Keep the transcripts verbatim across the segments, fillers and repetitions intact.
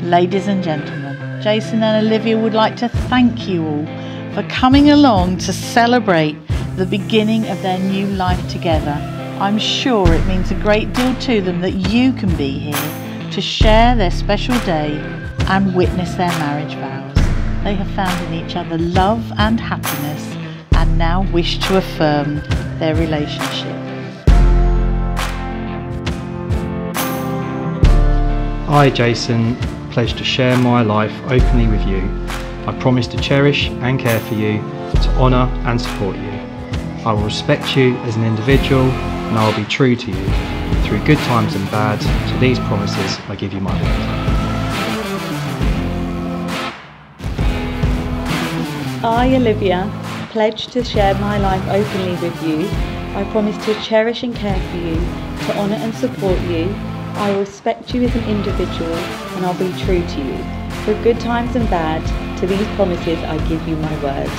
Ladies and gentlemen, Jason and Olivia would like to thank you all for coming along to celebrate the beginning of their new life together. I'm sure it means a great deal to them that you can be here to share their special day and witness their marriage vows. They have found in each other love and happiness and now wish to affirm their relationship. I, Jason, pledge to share my life openly with you. I promise to cherish and care for you, to honour and support you. I will respect you as an individual and I will be true to you. Through good times and bad, to these promises I give you my word. I, Olivia, pledge to share my life openly with you. I promise to cherish and care for you, to honour and support you. I will respect you as an individual and I'll be true to you. Through good times and bad, to these promises I give you my word.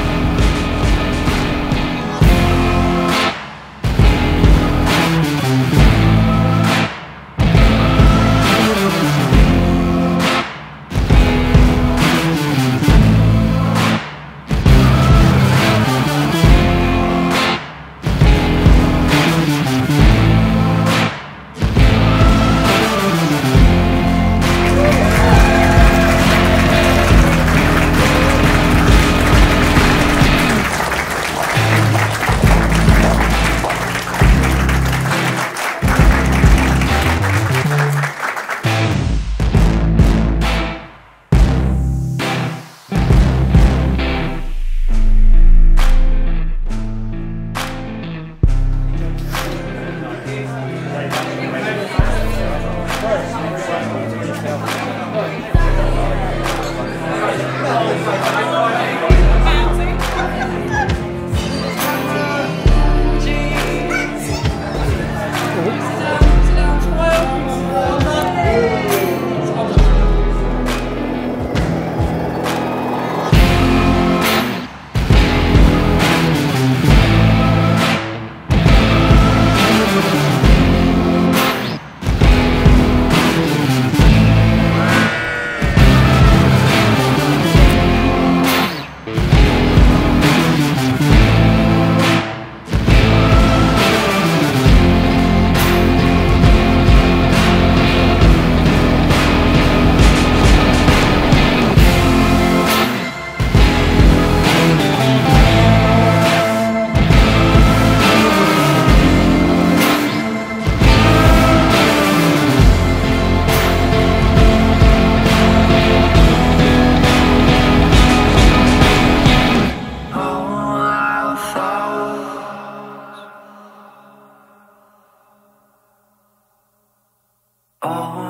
All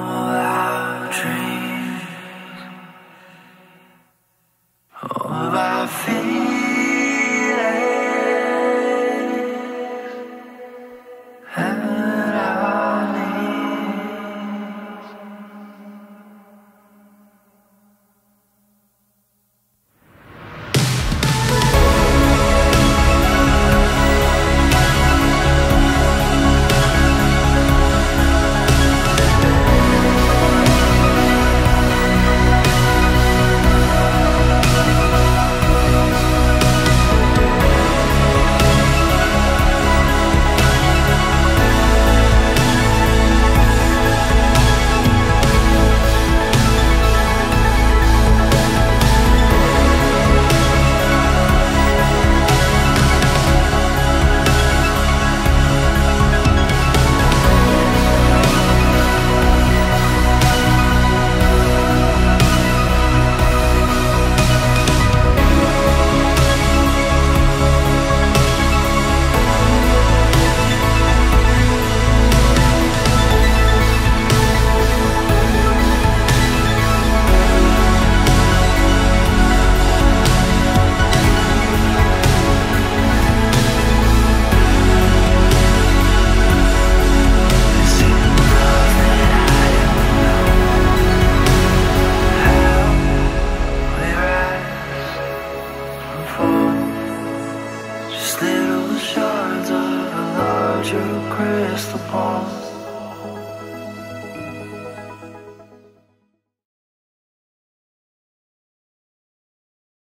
our dreams, all our feelings, and our needs. Just little shards of a larger crystal ball.